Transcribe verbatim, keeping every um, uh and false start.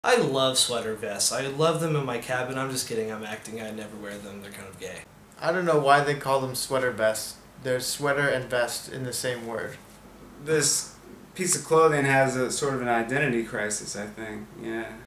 I love sweater vests. I love them in my cabin. I'm just kidding. I'm acting. I never wear them. They're kind of gay. I don't know why they call them sweater vests. There's sweater and vest in the same word. This piece of clothing has a sort of an identity crisis, I think. Yeah.